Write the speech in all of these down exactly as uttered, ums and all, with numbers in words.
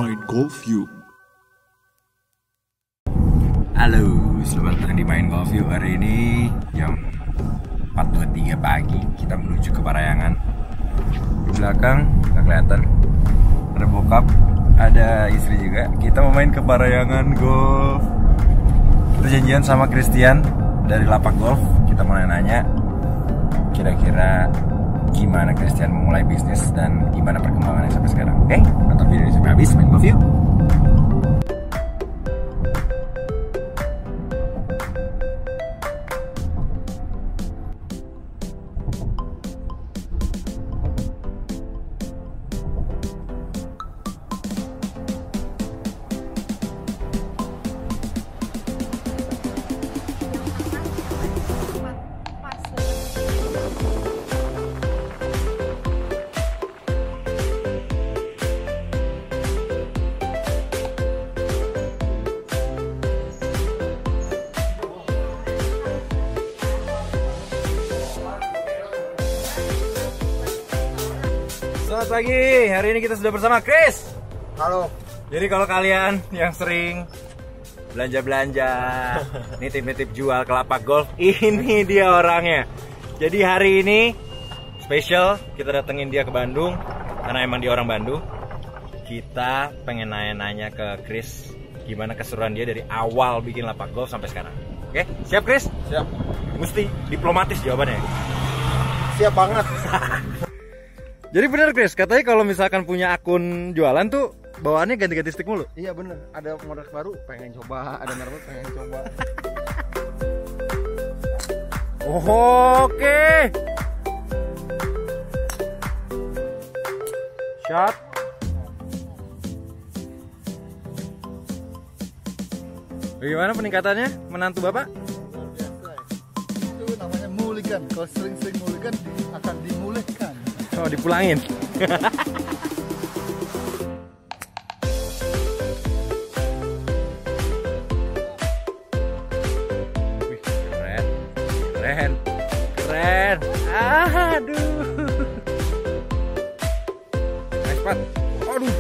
Main Golf You. Halo, selamat datang di Main Golf You. Hari ini jam empat dua puluh tiga pagi, kita menuju ke Parayangan. Di belakang nggak kelihatan, ada bokap, ada istri juga. Kita mau main ke Parayangan Golf. Kita janjian sama Christian dari Lapak Golf. Kita mau nanya kira-kira gimana Christian memulai bisnis dan gimana perkembangannya sampai sekarang. Oke, nonton video ini sampai habis. Main Golf You. Selamat pagi, hari ini kita sudah bersama Chris. Halo. Jadi kalau kalian yang sering belanja-belanja, nitip-nitip jual ke Lapak Golf, ini dia orangnya. Jadi hari ini spesial, kita datengin dia ke Bandung karena emang dia orang Bandung. Kita pengen nanya-nanya ke Chris gimana keseruan dia dari awal bikin Lapak Golf sampai sekarang. Oke, siap Chris? Siap. Mesti diplomatis jawabannya. Siap banget. Jadi bener Chris, katanya kalau misalkan punya akun jualan tuh bawaannya ganti-ganti stick mulu. Iya bener, ada model baru pengen coba, ada merek pengen coba. Oh, oke. Okay. Shot. Bagaimana peningkatannya menantu Bapak? Luar biasa. Itu namanya mulihkan. Kalau sering-sering mulihkan akan dimulihkan. Oh, dipulangin. Wih, keren. Keren. Keren. Aduh. Nice putt. Aduh.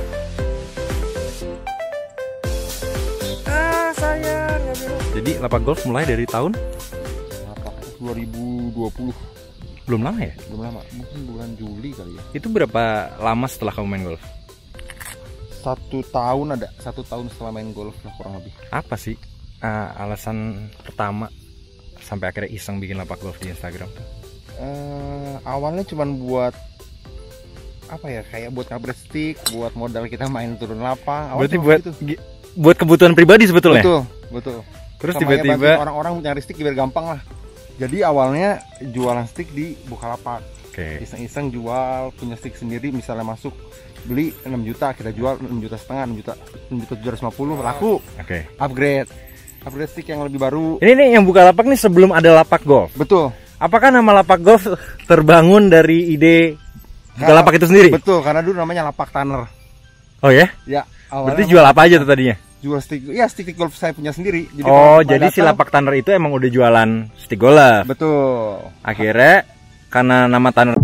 Ah, sayang. Jadi Lapak Golf mulai dari tahun Lapak dua ribu dua puluh. belum lama ya? Belum lama, mungkin bulan Juli kali ya. Itu berapa lama setelah kamu main golf? Satu tahun ada, satu tahun setelah main golf lah kurang lebih. Apa sih uh, alasan pertama sampai akhirnya iseng bikin Lapak Golf di Instagram? Uh, awalnya cuman buat apa ya, kayak buat ngabret stick, buat modal kita main turun lapang. Awal Berarti buat gitu. buat kebutuhan pribadi sebetulnya? Betul, betul. Terus Sama tiba-tiba ya orang-orang nyari stick biar gampang lah. Jadi awalnya jualan stick di Bukalapak. Oke. Iseng-iseng jual, punya stick sendiri, misalnya masuk beli enam juta, kita jual enam juta setengah, enam juta, enam juta tujuh ratus lima puluh, laku. Oke. Upgrade. Upgrade stick yang lebih baru. Ini nih yang Bukalapak nih sebelum ada Lapak Golf. Betul. Apakah nama Lapak Golf terbangun dari ide Bukalapak itu sendiri? Betul, karena dulu namanya Lapak Tanner. Oh ya? Ya, Berarti jual apa aja tuh tadinya? Jual stick, ya stick golf saya punya sendiri. Jadi oh, jadi si Lapak Tanner itu emang udah jualan stick golf. Betul. Akhirnya karena nama Tanner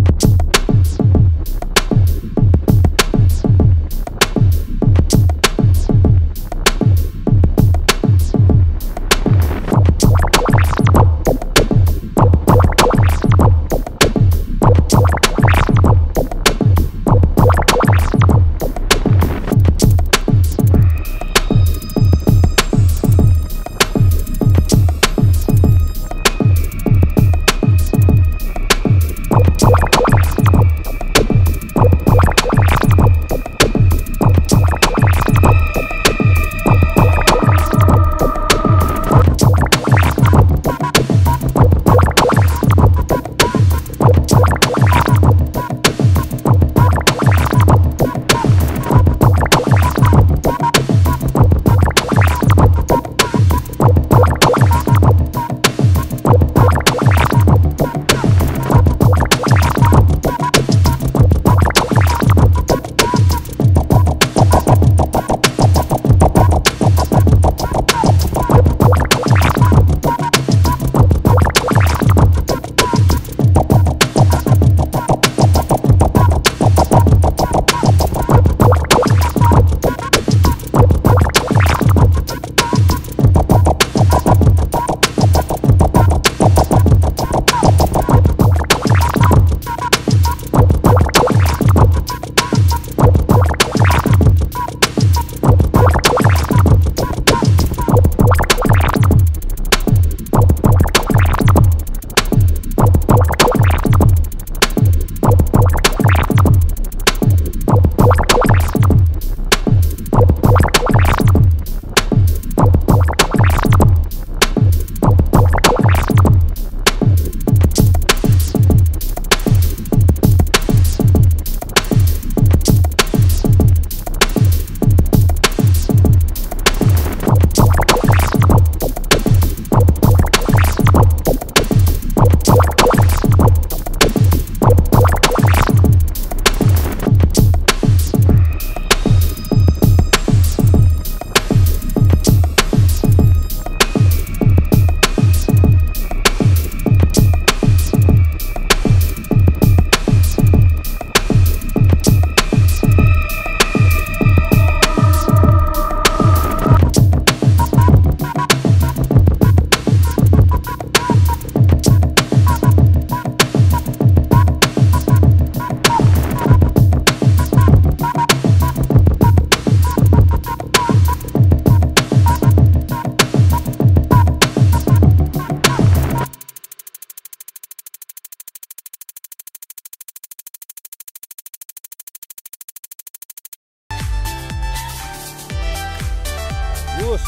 Bagus.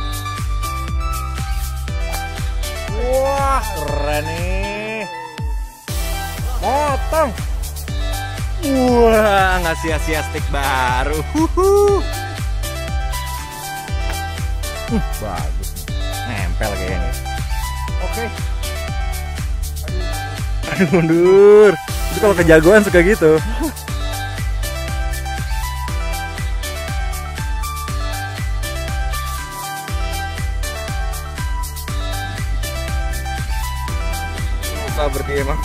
Wah, keren nih. Motong. Wah, nggak sia-sia stick baru. Huhu. Uh, bagus. Nempel kayaknya. Oke. Aduh, mundur. Itu kalau kejagoan suka gitu. Sabar dia emang.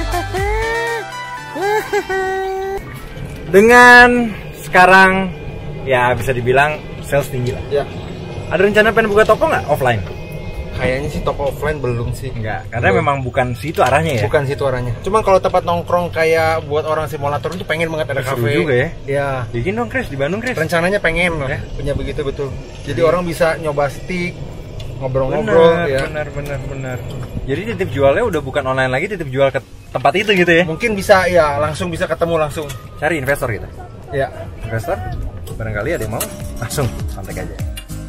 Dengan sekarang ya bisa dibilang sales tinggi lah. Ya. Ada rencana pengen buka toko nggak offline? Kayaknya sih toko offline belum sih. Enggak, karena Belum. memang bukan situ arahnya ya. Bukan situ arahnya. Cuman kalau tempat nongkrong kayak buat orang simulator itu pengen banget ada Seru kafe. juga ya. Ya. Bikin dong Chris di Bandung Chris. Rencananya pengen Ya. punya begitu betul. Jadi orang bisa nyoba stick, ngobrol-ngobrol Benar, ya. benar, benar, benar. Jadi titip jualnya udah bukan online lagi, titip jual ke tempat itu gitu ya. Mungkin bisa ya langsung bisa ketemu langsung. Cari investor gitu. Ya. Investor, barangkali ada yang mau, langsung kontak aja.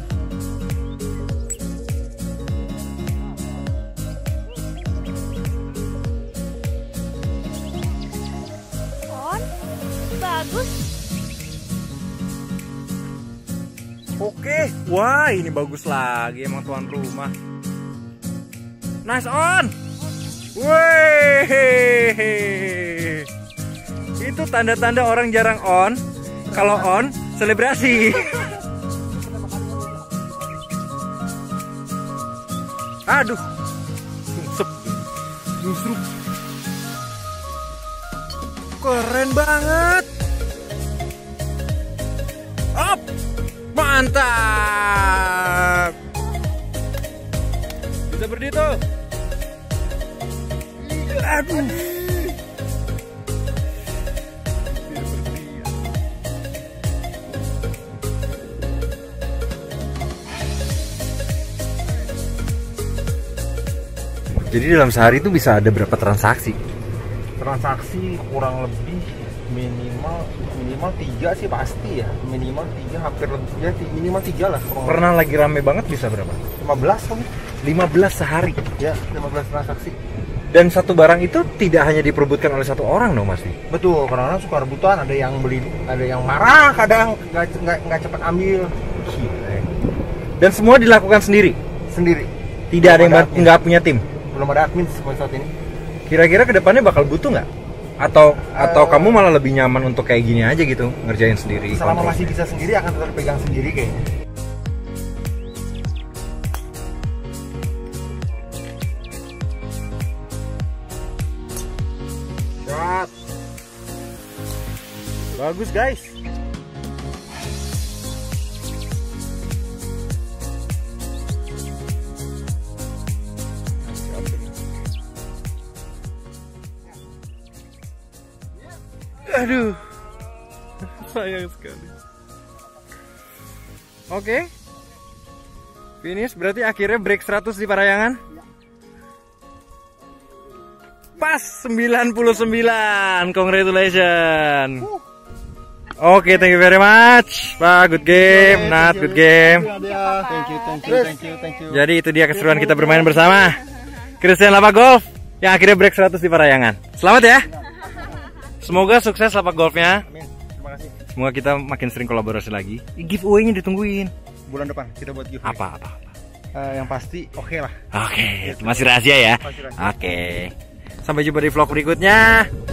On, bagus. Oke, wah ini bagus lagi emang tuan rumah. Nice on. Wih, itu tanda-tanda orang jarang on. Kalau on, selebrasi. Aduh, sep, justru keren banget. Up, mantap. Bisa berdiri tuh. Aduh. Jadi dalam sehari itu bisa ada berapa transaksi? Transaksi kurang lebih minimal minimal tiga sih pasti ya. Minimal tiga hampir lebih ya ti- minimal tiga lah. kurang Pernah lagi rame banget bisa berapa? lebih. lima belas kan? lima belas sehari. Ya, lima belas transaksi. Dan satu barang itu tidak hanya diperebutkan oleh satu orang dong Mas. Betul, kadang-kadang suka rebutan, ada yang beli, ada yang marah, kadang nggak nggak nggak cepat ambil. Gila ya. Dan semua dilakukan sendiri. Sendiri. Tidak ada yang Belum ban- nggak punya tim. Belum ada admin sampai saat ini. Kira-kira kedepannya bakal butuh nggak? Atau atau kamu malah lebih nyaman untuk kayak gini aja gitu, ngerjain sendiri? Selama kontrol masih sendiri? bisa sendiri akan tetap pegang sendiri kayaknya. Shot. Bagus guys. Aduh, sayang sekali. Oke, finish berarti akhirnya break seratus di Parayangan. Pas sembilan puluh sembilan, congratulations. Oke, thank you very much, Pak. Good game, Nat, good game. Thank you, thank you, thank you, thank you. Jadi itu dia keseruan kita bermain bersama Christian Lapak Golf yang akhirnya break seratus di Parayangan. Selamat ya. Semoga sukses lapak golfnya. Amin. Terima kasih. Semoga kita makin sering kolaborasi lagi. Giveaway-nya ditungguin. Bulan depan kita buat giveaway. Apa apa apa. Eh, yang pasti oke lah. Oke, masih rahasia ya. Masih rahasia. Oke. Sampai jumpa di vlog berikutnya.